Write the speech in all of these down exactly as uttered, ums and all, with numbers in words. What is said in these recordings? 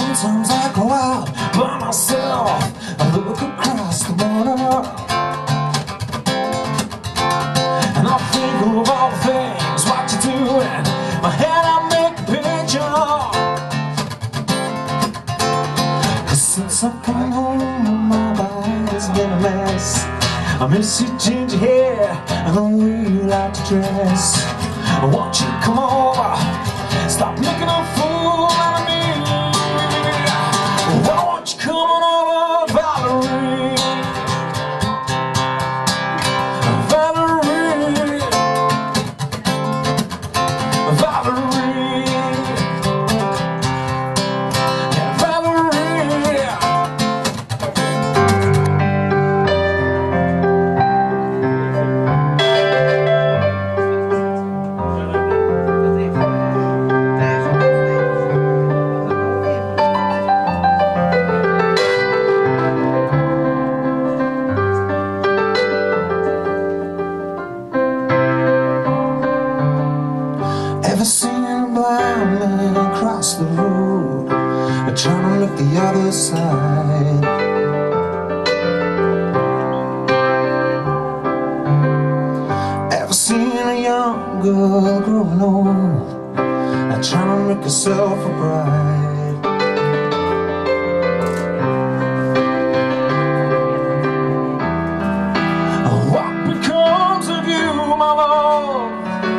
Sometimes I go out by myself, I look across the water, and I think of all the things what you do, and my head I make a picture. Cause since I've come home, my body's been a mess. I miss your ginger hair and the way you like to dress. Won't you come over, stop making a fool out of me. Why won't you come on over, Valerie? Valerie, Valerie, yeah, Valerie. Ever seen a blind man cross the road, trying to look the other side? Ever seen a young girl growing old, trying to make herself a bride? What becomes of you, my love,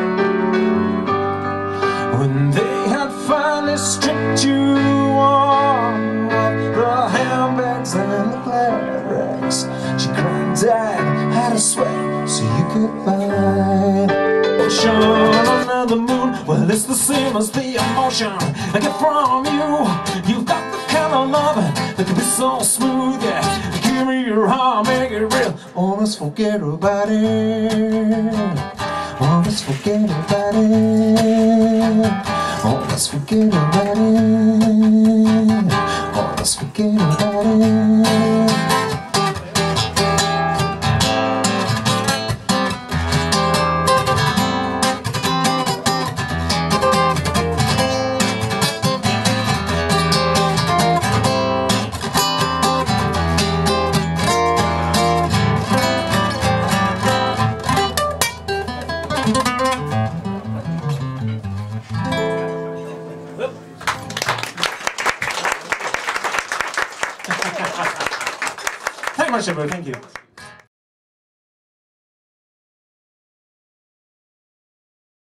when they had finally stripped you of the handbags and the clerics? She cried, Dad, had to sweat so you could buy ocean under the moon. Well, it's the same as the emotion I get from you. You've got the kind of love that can be so smooth, yeah. Give me your heart, make it real. Oh, let's forget about it. Oh, let's forget about it. Oh, let's forget about it. Oh, let's forget about it. Thank you much, everybody. Thank you.